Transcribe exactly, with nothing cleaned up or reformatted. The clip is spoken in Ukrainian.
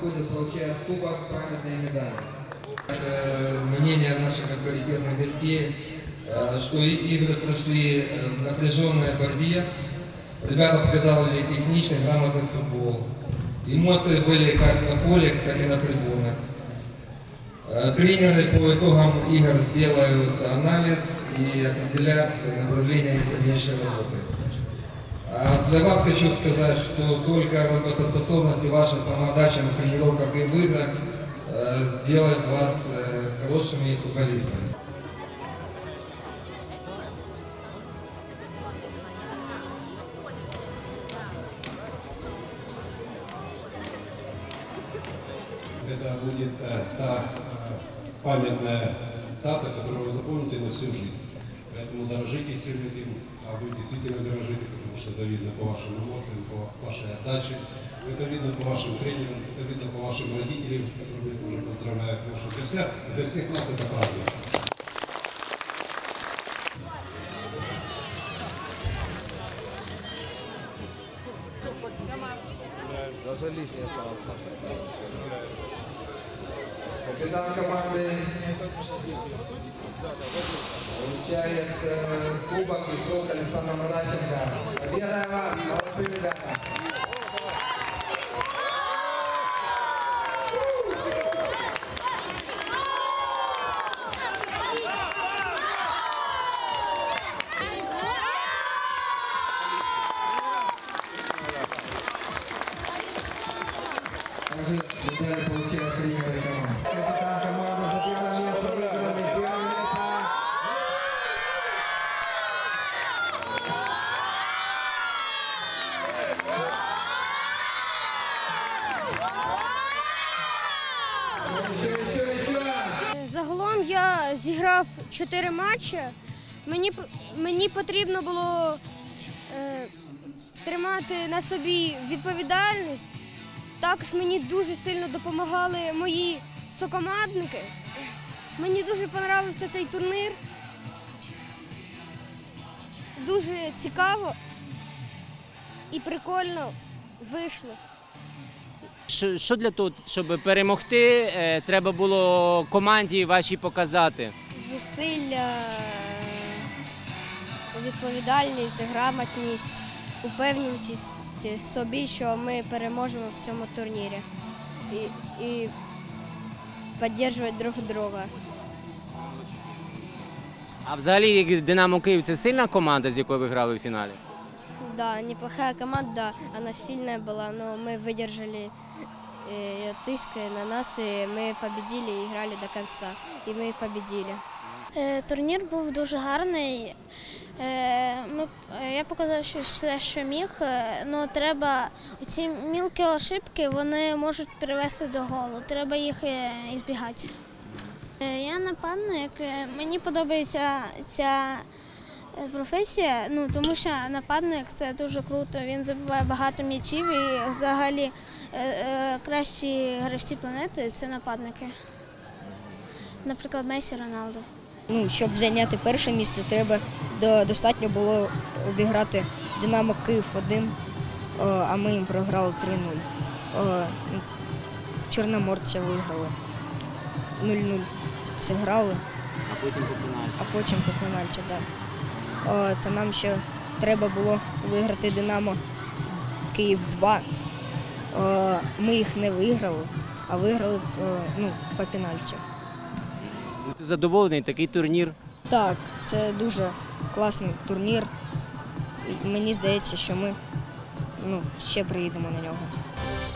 подходят, получают кубок, памятные медали. Мнение наших авторитетных гостей, что игры прошли в напряженной борьбе. Ребята показали техничный, грамотный футбол. Эмоции были как на поле, так и на трибунах. Тренеры по итогам игр сделают анализ и определят направление дальнейшей работы. А для вас хочу сказать, что только работоспособность и ваша самоотдача на тренировках и в играх сделает вас хорошими футболистами. Это будет э, та э, памятная дата, которую вы запомните на всю жизнь. Поэтому дорожите всем этим, а вы действительно дорожите, потому что это видно по вашим эмоциям, по вашей отдаче, это видно по вашим тренерам, это видно по вашим родителям, которые тоже поздравляют. Потому что для всех, для всех нас это праздник. Даже лишняя шанса. Капитан команды получает э, кубок и стол Александра Мадаченко. Победа вас, молодцы ребята! Также медали получают тренеры команды. Капитан команды за первое место выиграл первое место. Еще, еще, еще раз. Загалом я зіграв чотири матчі. Мені, п- мені потрібно було е, тримати на собі відповідальність. Також мені дуже сильно допомагали мої сокомандники. Мені дуже подобався цей турнір. Дуже цікаво і прикольно вийшло. Що що для того, щоб перемогти, е, треба було команді вашій показати? Зусилля, відповідальність, грамотність, упевненість в собі, що ми переможемо в цьому турнірі. І, і підтримувати друг друга. А взагалі Динамо Київ – це сильна команда, з якою ви грали в фіналі? Да, неплохая команда, она сильная была, но мы выдержали э, тиск на нас, и мы победили и играли до конца, и мы их победили. Е, Турнір був дуже гарний. Е, Ми, я показав що все, що міг, але треба ці мілкі ошибки, вони можуть привести до голу. Треба їх е, ізбігати. Е, Я нападник. Е, Мені подобається ця е, професія, ну, тому що нападник – це дуже круто. Він забиває багато м'ячів і взагалі е, е, кращі гравці планети – це нападники. Наприклад, Месі, Роналдо. Ну, щоб зайняти перше місце, треба до, достатньо було обіграти Динамо Київ один, о, а ми їм програли три нуль. О, Чорноморця виграли. нуль нуль зіграли, А потім по пенальті. а потім по пенальті, так. О, то нам ще треба було виграти Динамо Київ два. О, ми їх не виграли, а виграли о, ну, по пенальті. Ну, ти задоволений, такий турнір? Так, це дуже класний турнір. І мені здається, що ми ну, ще приїдемо на нього.